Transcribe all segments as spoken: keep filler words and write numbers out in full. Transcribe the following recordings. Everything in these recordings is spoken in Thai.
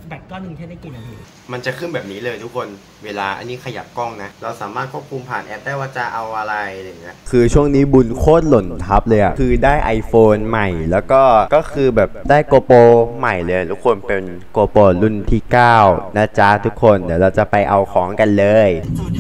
แบตก้อนหนึ่งใช้ได้กี่นาทีมันจะขึ้นแบบนี้เลยทุกคนเวลาอันนี้ขยับกล้องนะเราสามารถควบคุมผ่านแอปได้ว่าจะเอาอะไรอะไรอย่างเงี้ยคือช่วงนี้บุญโคตรหล่นทับเลยอะคือได้ iPhone ใหม่แล้วก็ก็คือแบบได้ GoPro ใหม่เลยทุกคนเป็น GoPro รุ่นที่เก้านะจ๊ะทุกคนเดี๋ยวเราจะไปเอาของกันเลย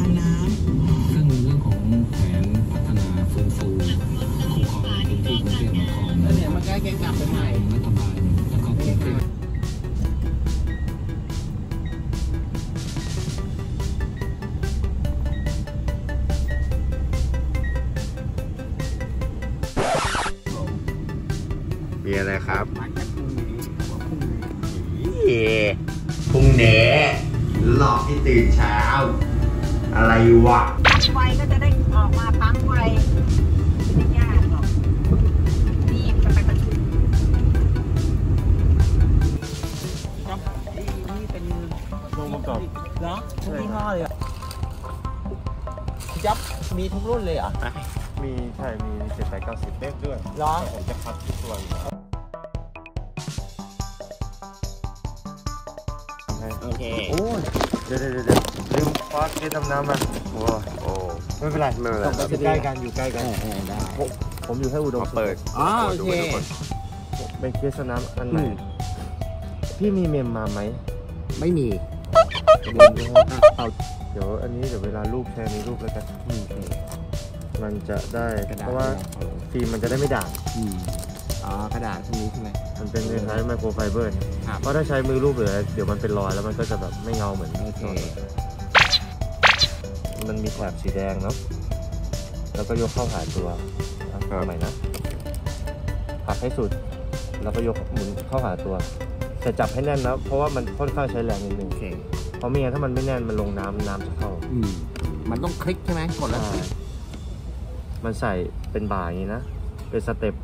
มีอะไรครับพรุ่งนี้หลอกให้ตื่นเช้าอะไรวะปั๊มไฟก็จะได้ออกมาปั๊มไฟไม่ยากหรอกนี่จะไปประชุมครับนี่เป็นโรงประกอบเหรอทุกยี่ห้อเลยอ่ะยับมีทุกรุ่นเลยอ่ะมีใช่มีเจ็ดแปดเก้าสิบเลขด้วยเหรอผมจะคัดทุกตัวโอเคโอ้ยเดี๋ยวเดี๋ยวเดี๋ยวลืมคว้าเกสทำน้ำมาโอ้โอ้ไม่เป็นไรไม่เป็นไรอยู่ใกล้กันอยู่ใกล้กันได้ผมอยู่ให้อุดมเปิดอ๋อโอเคเป็นเคสน้ำอันไหนพี่มีเมมมาไหมไม่มีเดี๋ยวอันนี้เดี๋ยวเวลารูปแชร์ในรูปแล้วกันมันจะได้เพราะว่าฟิล์มมันจะได้ไม่ด่างอ๋อกระดาษตรงนี้ใช่ไหมมันเป็นคล้ายๆไมโครไฟเบอร์เพราะถ้าใช้มือรูปเหลือเดี๋ยวมันเป็นรอยแล้วมันก็จะแบบไม่เงาเหมือนมันมีแถบสีแดงเนาะแล้วก็ยกเข้าหาตัวเอาใหม่นะผลักให้สุดแล้วก็ยกหมุนเข้าหาตัวแต่จับให้แน่นนะเพราะว่ามันค่อนข้างใช้แรงนิดนึงเพราะไม่งั้นถ้ามันไม่แน่นมันลงน้ำน้ำจะเข้ามันต้องคลิกใช่ไหมกดแล้วมันใส่เป็นบ่าอย่างนี้นะเป็นสเต็ป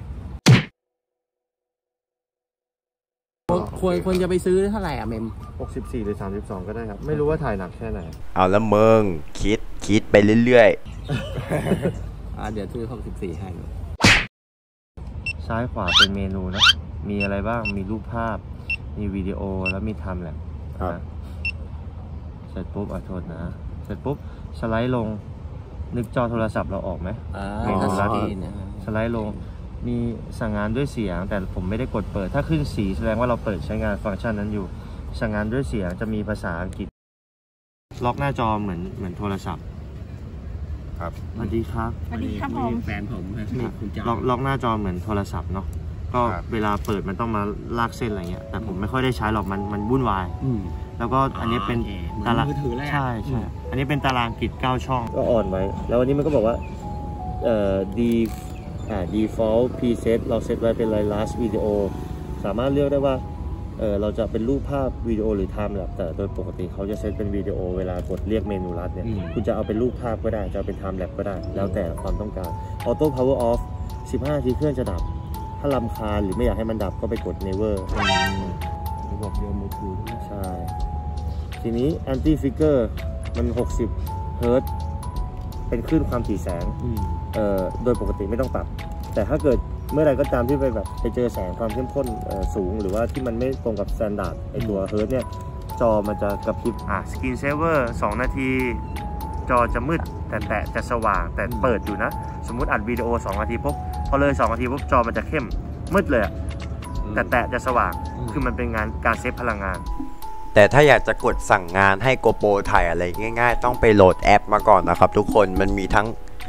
ควรควรจะไปซื้อเท่าไหร่อ่ะเมมหกสิบสี่หรือสามสิบสองก็ได้ครับไม่รู้ว่าถ่ายหนักแค่ไหนเอาแล้วมึงคิดคิดไปเรื่อยๆอ่าเดี๋ยวซื้อหกสิบสี่ให้ซ้ายขวาเป็นเมนูนะมีอะไรบ้างมีรูปภาพมีวิดีโอแล้วมีไทม์แลปนะเสร็จปุ๊บอ่ะโทษนะเสร็จปุ๊บสไลด์ลงนึกจอโทรศัพท์เราออกไหมเมนูลัดสไลด์ลงมีสั่งงานด้วยเสียงแต่ผมไม่ได้กดเปิดถ้าขึ้นสีแสดงว่าเราเปิดใช้งานฟังก์ชันนั้นอยู่สั่งงานด้วยเสียงจะมีภาษาอังกฤษล็อกหน้าจอเหมือนเหมือนโทรศัพท์ครับสวัสดีครับสวัสดีครับผมแฟนผมล็อกล็อกหน้าจอเหมือนโทรศัพท์เนาะก็เวลาเปิดมันต้องมาลากเส้นอะไรเงี้ยแต่ผมไม่ค่อยได้ใช้หรอกมันมันวุ่นวายแล้วก็อันนี้เป็นตารางใช่ใช่อันนี้เป็นตารางกิจเก้าช่องก็อ่อนไว้แล้ววันนี้มันก็บอกว่าเอ่อดีอ่า default preset เราเซตไว้เป็น last video สามารถเลือกได้ว่าเออเราจะเป็นรูปภาพวิดีโอหรือ time lapse แต่โดยปกติเขาจะเซตเป็นวิดีโอเวลากดเรียกเมนูลัดเนี่ยคุณจะเอาเป็นรูปภาพก็ได้จะเอาเป็น time lapse ก็ได้แล้วแต่ความต้องการ auto power off สิบห้านาทีเครื่องจะดับถ้าลำคาญหรือไม่อยากให้มันดับก็ไปกด never ระบบเดียวมือถือใช่ทีนี้ anti flicker มันหกสิบเฮิร์ตซ์เป็นคลื่นความถี่แสงเอ่อโดยปกติไม่ต้องปรับแต่ถ้าเกิดเมื่อไรก็ตามที่ไปแบบไปเจอแสงความเข้มข้นสูงหรือว่าที่มันไม่ตรงกับสแตนดาร์ดไอตัวเฮิร์ตซ์เนี่ยจอมันจะกระพริบอ่ะสกรีนเซเวอร์สองนาทีจอจะมืดแต่แต่จะสว่างแต่เปิดอยู่นะสมมุติอัดวิดีโอสองนาทีปุ๊บพอเลยสองนาทีปุ๊บจอมันจะเข้มมืดเลยแต่แต่จะสว่างคือมันเป็นงานการเซฟพลังงานแต่ถ้าอยากจะกดสั่งงานให้ GoPro ถ่ายอะไรง่ายๆต้องไปโหลดแอปมาก่อนนะครับทุกคนมันมีทั้ง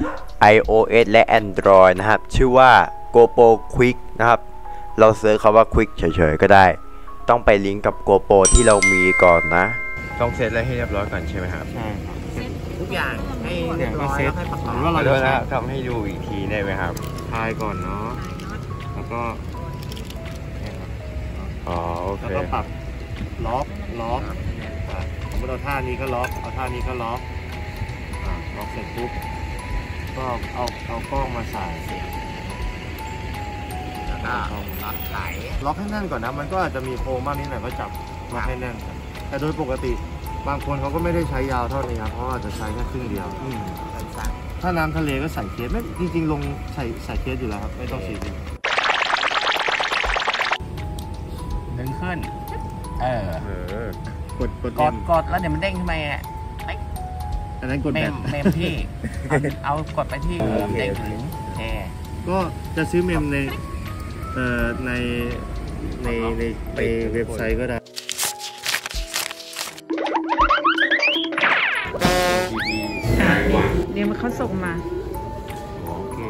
iOS และ Android นะครับชื่อว่า GoPro Quick นะครับเราเซิร์ชคำว่า Quick เฉยๆก็ได้ต้องไปลิงก์กับ GoPro ที่เรามีก่อนนะต้องเซตอะไรให้เรียบร้อยก่อนใช่ไหมครับใช่ครับทุกอย่างให้เรียบร้อยแล้วให้ประกอบว่าเราจะทำให้ดูอีกทีได้ไหมครับทายก่อนเนาะแล้วก็อ๋อโอเคแล้วก็ปรับล็อกล็อกสมมติเราท่านี้ก็ล็อกเอาท่านี้ก็ล็อกล็อกเสร็จปุ๊บก็เอาเอากล้องมาใส่แล้วก็ล็อกไหลล็อกให้แน่นก่อนนะมันก็อาจจะมีโค้งมากนิดหน่อยก็จับล็อกให้แน่นแต่โดยปกติบางคนเขาก็ไม่ได้ใช้ยาวเท่านี้ครับเพราะอาจจะใช้แค่ครึ่งเดียวถ้าน้ำทะเลก็ใส่เคสไม่จริงๆลงใส่ใส่เคสอยู่แล้วครับไม่ต้องสีดึงขึ้นเออกดกดกดกดแล้วเดี๋ยวมันเด้งขึ้นมาอ่ะอันนั้นกดเมแบมบเมมที่ เอาเอากดไปที่เด้งถึงโอเคก็จะซื้อเมมในเอ่อในในในในเว็บไซต์ก็ได้อ่ะเดี๋ยวมันเขาส่งมาโอเค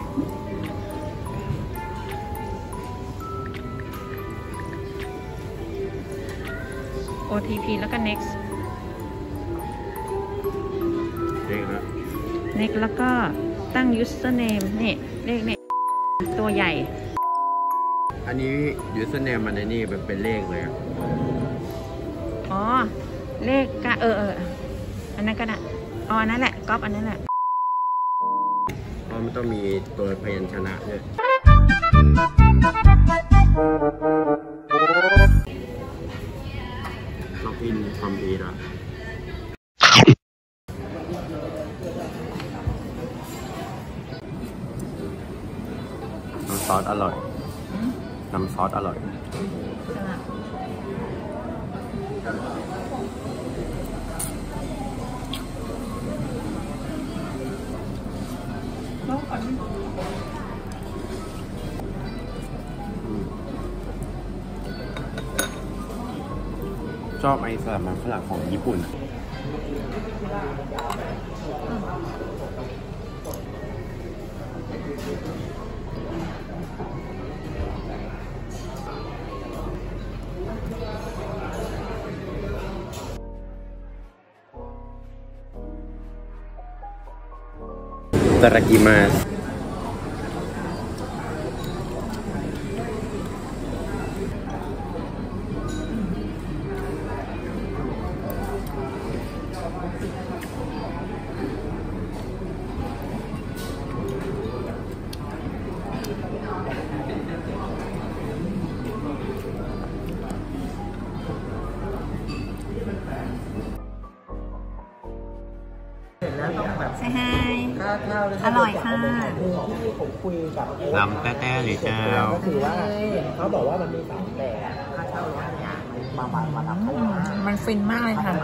โอ ที พี แล้วก็ next เด้งแล้ว next แล้วก็ตั้ง username นี่เลขนี่ตัวใหญ่อันนี้ username มันในนี่มันเป็นเลขเลยอะอ๋อ เลขกะเออเอออันนั้นก็ได้อ๋ออันนั้นแหละก๊อปอันนั้นแหละเพราะมันต้องมีตัวพยัญชนะด้วยล็อกอินคอมพิวเตอร์น้ำซอสอร่อย น้ำซอสอร่อย ชอบไอ้สลัดมันฝรั่งของญี่ปุ่น いただきます。 ใช่ให้อร่อยค่ะลำแต้ๆเลยเจ้าก็คือว่าเขาบอกว่ามันมีสามแบบค่าเช่าร้อยอย่างมามามาทำให้มันฟินมากเลยค่ะ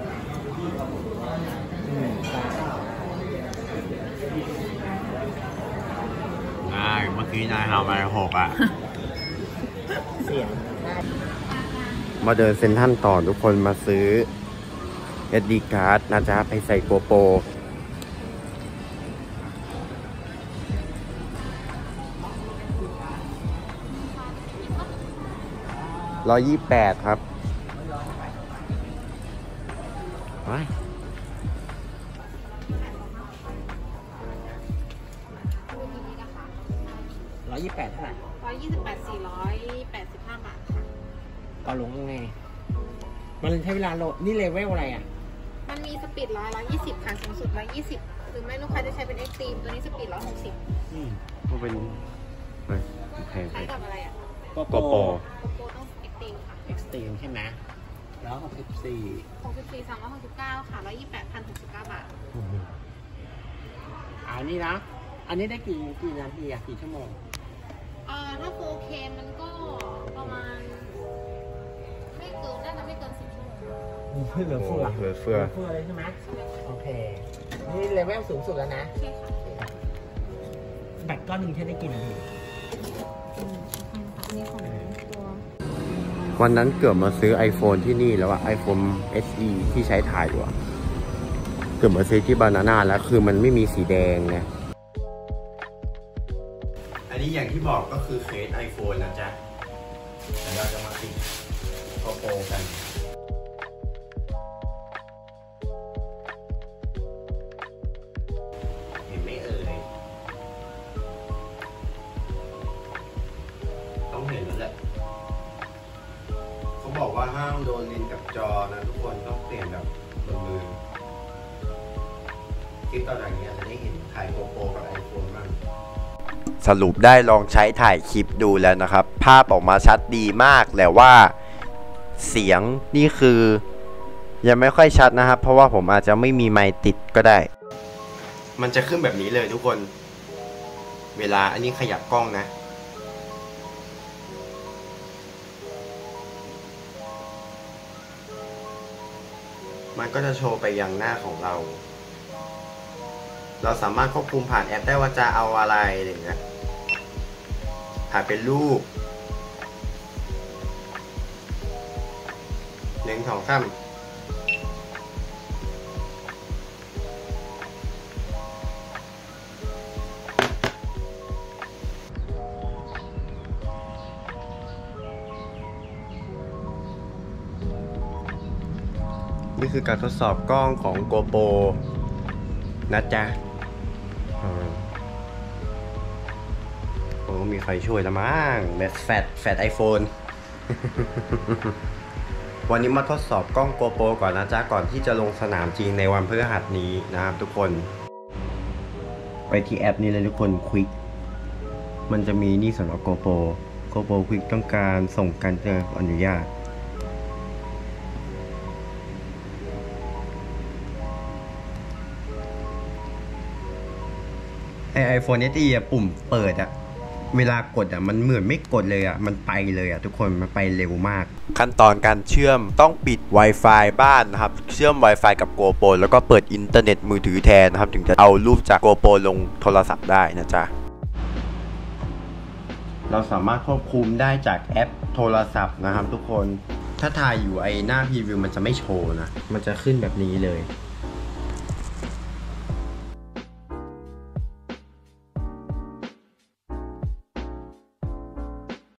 ง่ายเมื่อกี้นายทำไปหกอ่ะเสียงมาเดินเซ็นทรัลต่อทุกคนมาซื้อ เอส ดี card นะจ๊ะไปใส่โกโปรร้อยยี่สิบแปดครับว้ายร้อยยี่สิบแปดเท่าไหร่ร้อยยี่สิบแปดสี่ร้อยแปดสิบห้าบาทค่ะต่อลงยังไงมันใช้เวลาโหลดนี่เลเวลอะไรอ่ะมันมีสปีดร้อยร้อยยี่สิบค่ะสูงสุดร้อยยี่สิบหรือไม่ลูกค้าจะใช้เป็นเอ็กซ์ตรีมตัวนี้สปีดร้อยหกสิบก็เป็นเฮ้ยแพงใช้กับอะไรอ่ะโกโปรโกโปรต้องเอ็กซ์ตรีมค่ะเอ็กซ์ตรีมใช่ไหมแล้วหกสิบสี่หกสิบสี่สามร้อยหกสิบเก้าค่ะร้อยยี่สิบแปดพันหกสิบเก้าบาทอันนี้นะอันนี้ได้กี่กี่นาทีอะกี่ชั่วโมงเอ่อถ้าโฟร์เคมันก็ประมาณไม่เกินน่าจะไม่เกินสิบชั่วโมงเหลือเฟือเหลือเฟือเฟือเลยใช่ไหมโอเคนี่เลเวลสูงสุดแล้วนะใช่ค่ะแบตก้อนหนึ่งใช้ได้กี่นาทีอันนี้ของตัววันนั้นเกือบมาซื้อ iPhone ที่นี่แล้วอะ iPhone เอส อี ที่ใช้ถ่ายอยู่อะเกือบมาซื้อที่บานาน่าแล้วคือมันไม่มีสีแดงไงอันนี้อย่างที่บอกก็คือเคส iPhone นะจ๊ะเดี๋ยวเราจะมาติดโกโปรกันเห็นไหมเอ่ยต้องเห็นแล้วแหละเขาบอกว่าห้ามโดนเลนกับจอนะทุกคนต้องเปลี่ยนแบบบนมือคลิปตอนอย่างเงี้ยจะได้เห็นถ่ายโกโปรกับ iPhone บ้างสรุปได้ลองใช้ถ่ายคลิปดูแล้วนะครับภาพออกมาชัดดีมากแต่ว่าเสียงนี่คือยังไม่ค่อยชัดนะครับเพราะว่าผมอาจจะไม่มีไมค์ติดก็ได้มันจะขึ้นแบบนี้เลยทุกคนเวลาอันนี้ขยับกล้องนะมันก็จะโชว์ไปยังหน้าของเรา เราสามารถควบคุมผ่านแอปได้ว่าจะเอาอะไรอย่างเงี้ยถ่ายเป็นรูปหนึ่งสองสามนี่คือการทดสอบกล้องของ GoPro นะจ๊ะโอ้มีใครช่วยละมั้งแบตแฟตแฟตไอโฟน วันนี้มาทดสอบกล้อง GoPro ก่อนนะจ๊ะ ก่อนที่จะลงสนามจริงในวันพฤหัสนี้นะครับทุกคน ไปที่แอปนี้เลยทุกคน Quick มันจะมีนี่สำหรับ GoPro GoPro Quick ต้องการส่งการแจ้งอนุญาตไอไอโฟนเอสอีอะปุ่มเปิดอะเวลากดอะมันเหมือนไม่กดเลยอะมันไปเลยอะทุกคนมันไปเร็วมากขั้นตอนการเชื่อมต้องปิด Wi-Fi บ้านนะครับเชื่อม Wi-Fi กับ GoPro แล้วก็เปิดอินเทอร์เน็ตมือถือแทนนะครับถึงจะเอารูปจาก GoPro ลงโทรศัพท์ได้นะจ๊ะเราสามารถควบคุมได้จากแอปโทรศัพท์นะครับทุกคนถ้าถ่ายอยู่ไอหน้าพรีวิวมันจะไม่โชว์นะมันจะขึ้นแบบนี้เลย